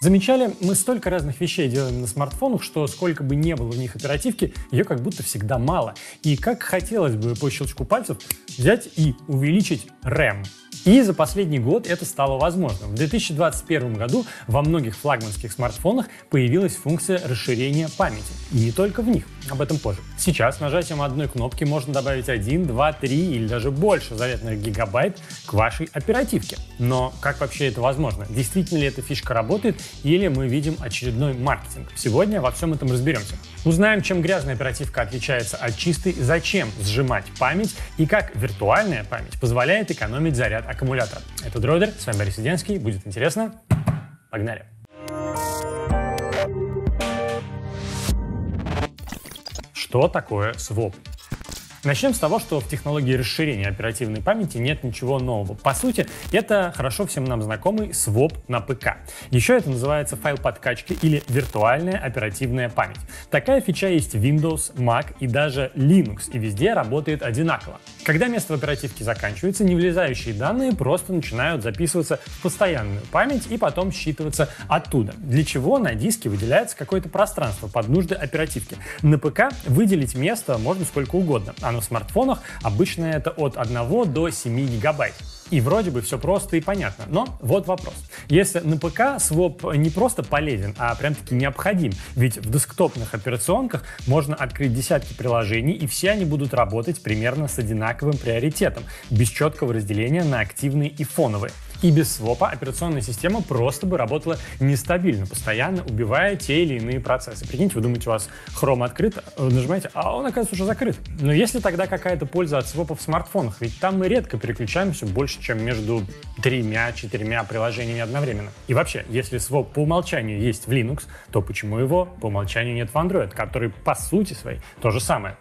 Замечали, мы столько разных вещей делаем на смартфонах, что сколько бы ни было в них оперативки, ее как будто всегда мало. И как хотелось бы по щелчку пальцев взять и увеличить RAM. И за последний год это стало возможным. В 2021 году во многих флагманских смартфонах появилась функция расширения памяти. И не только в них. Об этом позже. Сейчас нажатием одной кнопки можно добавить 1, 2, 3 или даже больше заветных гигабайт к вашей оперативке. Но как вообще это возможно? Действительно ли эта фишка работает или мы видим очередной маркетинг? Сегодня во всем этом разберемся. Узнаем, чем грязная оперативка отличается от чистой, зачем сжимать память и как виртуальная память позволяет экономить заряд аккумулятора. Это Дроидер, с вами Борис Сиденский. Будет интересно? Погнали! Что такое своп? Начнем с того, что в технологии расширения оперативной памяти нет ничего нового. По сути, это хорошо всем нам знакомый своп на ПК. Еще это называется файл подкачки или виртуальная оперативная память. Такая фича есть в Windows, Mac и даже Linux, и везде работает одинаково. Когда место в оперативке заканчивается, невлезающие данные просто начинают записываться в постоянную память и потом считываться оттуда. Для чего на диске выделяется какое-то пространство под нужды оперативки. На ПК выделить место можно сколько угодно, а на смартфонах обычно это от 1 до 7 гигабайт. И вроде бы все просто и понятно. Но вот вопрос. Если на ПК своп не просто полезен, а прям-таки необходим, ведь в десктопных операционках можно открыть десятки приложений, и все они будут работать примерно с одинаковым приоритетом, без четкого разделения на активные и фоновые. И без свопа операционная система просто бы работала нестабильно, постоянно убивая те или иные процессы. Прикиньте, вы думаете, у вас Chrome открыт, вы нажимаете, а он, оказывается, уже закрыт. Но есть ли тогда какая-то польза от свопа в смартфонах? Ведь там мы редко переключаемся больше, чем между 3-4 приложениями одновременно. И вообще, если своп по умолчанию есть в Linux, то почему его по умолчанию нет в Android, который по сути своей то же самое?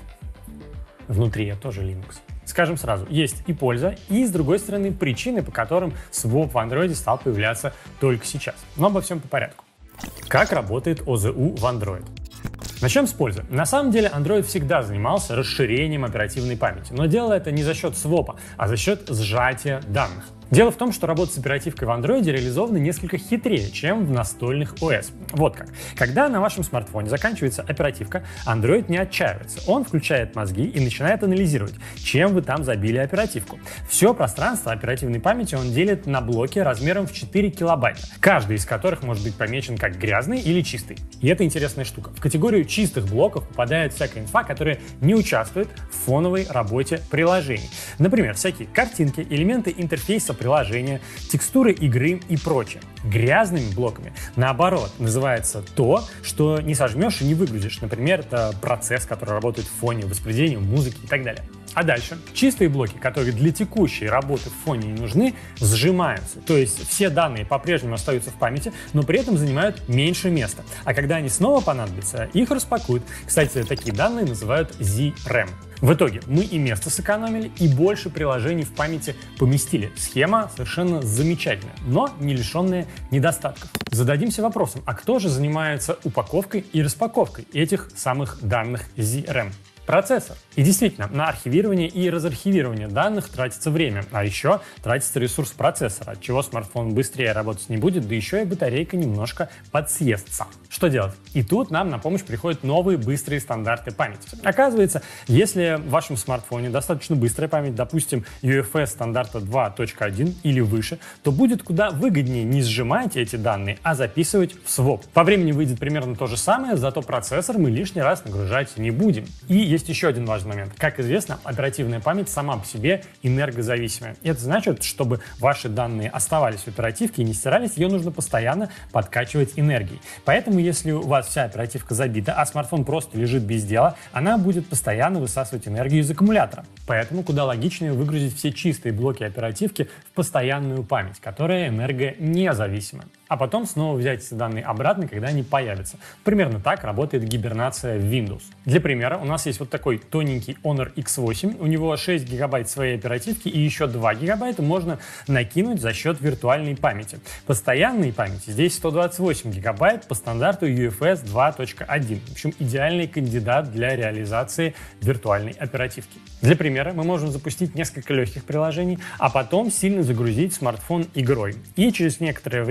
Внутри тоже Linux. Скажем сразу, есть и польза, и, с другой стороны, причины, по которым своп в Android стал появляться только сейчас. Но обо всем по порядку. Как работает ОЗУ в Android? Начнем с пользы. На самом деле Android всегда занимался расширением оперативной памяти, но делал это не за счет свопа, а за счет сжатия данных. Дело в том, что работа с оперативкой в Android реализована несколько хитрее, чем в настольных ОС. Вот как. Когда на вашем смартфоне заканчивается оперативка, Android не отчаивается. Он включает мозги и начинает анализировать, чем вы там забили оперативку. Все пространство оперативной памяти он делит на блоки размером в 4 килобайта, каждый из которых может быть помечен как грязный или чистый. И это интересная штука. В категорию чистых блоков попадает всякая инфа, которая не участвует в фоновой работе приложений. Например, всякие картинки, элементы интерфейса приложения, текстуры игры и прочее. Грязными блоками, наоборот, называется то, что не сожмешь и не выгрузишь. Например, это процесс, который работает в фоне, воспроизведения музыки и так далее. А дальше чистые блоки, которые для текущей работы в фоне не нужны, сжимаются. То есть все данные по-прежнему остаются в памяти, но при этом занимают меньше места. А когда они снова понадобятся, их распакуют. Кстати, такие данные называют ZRAM. В итоге мы и место сэкономили, и больше приложений в памяти поместили. Схема совершенно замечательная, но не лишенная недостатков. Зададимся вопросом, а кто же занимается упаковкой и распаковкой этих самых данных ZRAM? Процессор. И действительно, на архивирование и разархивирование данных тратится время, а еще тратится ресурс процессора, от чего смартфон быстрее работать не будет, да еще и батарейка немножко подсъестся. Что делать? И тут нам на помощь приходят новые быстрые стандарты памяти. Оказывается, если в вашем смартфоне достаточно быстрая память, допустим, UFS стандарта 2.1 или выше, то будет куда выгоднее не сжимать эти данные, а записывать в своп. По времени выйдет примерно то же самое, зато процессор мы лишний раз нагружать не будем. И есть еще один важный момент. Как известно, оперативная память сама по себе энергозависимая. Это значит, чтобы ваши данные оставались в оперативке и не стирались, ее нужно постоянно подкачивать энергией. Поэтому, если у вас вся оперативка забита, а смартфон просто лежит без дела, она будет постоянно высасывать энергию из аккумулятора. Поэтому куда логичнее выгрузить все чистые блоки оперативки в постоянную память, которая энергонезависима. А потом снова взять эти данные обратно, когда они появятся. Примерно так работает гибернация в Windows. Для примера, у нас есть вот такой тоненький Honor X8, у него 6 гигабайт своей оперативки и еще 2 гигабайта можно накинуть за счет виртуальной памяти. Постоянной памяти здесь 128 гигабайт по стандарту UFS 2.1. В общем, идеальный кандидат для реализации виртуальной оперативки. Для примера, мы можем запустить несколько легких приложений, а потом сильно загрузить смартфон игрой. И через некоторое время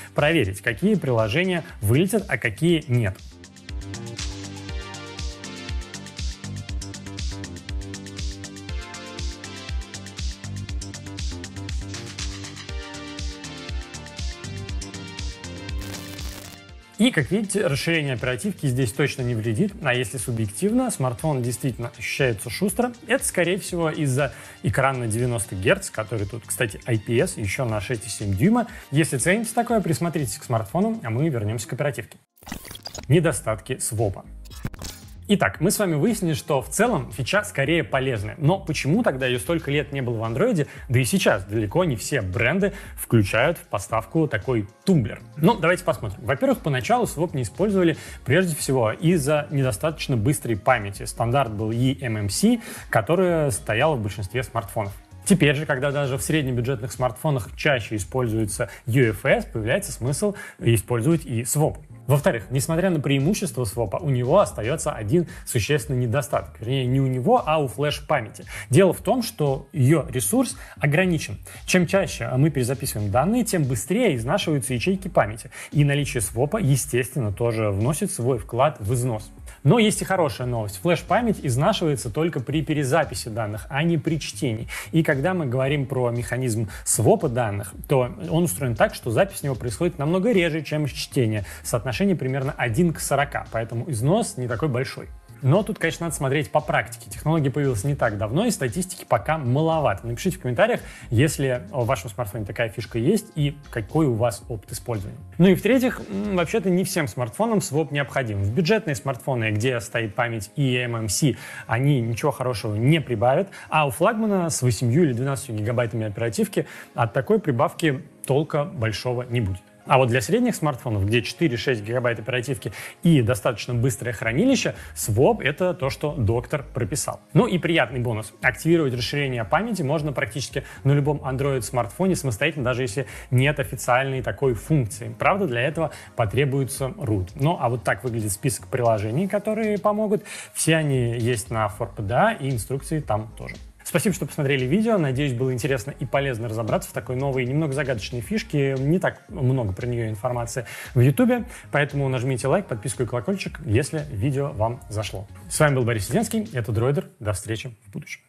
проверить, какие приложения вылетят, а какие нет. И, как видите, расширение оперативки здесь точно не вредит, а если субъективно, смартфон действительно ощущается шустро. Это, скорее всего, из-за экрана 90 Гц, который тут, кстати, IPS, еще на 6,7 дюйма. Если цените такое, присмотритесь к смартфону, а мы вернемся к оперативке. Недостатки свопа. Итак, мы с вами выяснили, что в целом фича скорее полезная. Но почему тогда ее столько лет не было в Android, да и сейчас далеко не все бренды включают в поставку такой тумблер? Ну, давайте посмотрим. Во-первых, поначалу своп не использовали прежде всего из-за недостаточно быстрой памяти. Стандарт был eMMC, которая стояла в большинстве смартфонов. Теперь же, когда даже в среднебюджетных смартфонах чаще используется UFS, появляется смысл использовать и своп. Во-вторых, несмотря на преимущество свопа, у него остается один существенный недостаток. Вернее, не у него, а у флеш-памяти. Дело в том, что ее ресурс ограничен. Чем чаще мы перезаписываем данные, тем быстрее изнашиваются ячейки памяти. И наличие свопа, естественно, тоже вносит свой вклад в износ. Но есть и хорошая новость. Флеш-память изнашивается только при перезаписи данных, а не при чтении. И когда мы говорим про механизм свопа данных, то он устроен так, что запись в него происходит намного реже, чем чтение. Соотношение примерно 1 к 40, поэтому износ не такой большой. Но тут, конечно, надо смотреть по практике. Технология появилась не так давно, и статистики пока маловато. Напишите в комментариях, если в вашем смартфоне такая фишка есть, и какой у вас опыт использования. Ну и в-третьих, вообще-то не всем смартфонам своп необходим. В бюджетные смартфоны, где стоит память и eMMC, они ничего хорошего не прибавят, а у флагмана с 8 или 12 гигабайтами оперативки от такой прибавки толка большого не будет. А вот для средних смартфонов, где 4-6 гигабайт оперативки и достаточно быстрое хранилище, своп — это то, что доктор прописал. Ну и приятный бонус. Активировать расширение памяти можно практически на любом Android-смартфоне самостоятельно, даже если нет официальной такой функции. Правда, для этого потребуется root. Ну а вот так выглядит список приложений, которые помогут. Все они есть на ForPDA, и инструкции там тоже. Спасибо, что посмотрели видео. Надеюсь, было интересно и полезно разобраться в такой новой, немного загадочной фишке. Не так много про нее информации в YouTube, поэтому нажмите лайк, подписку и колокольчик, если видео вам зашло. С вами был Борис Сиденский, это Дроидер. До встречи в будущем.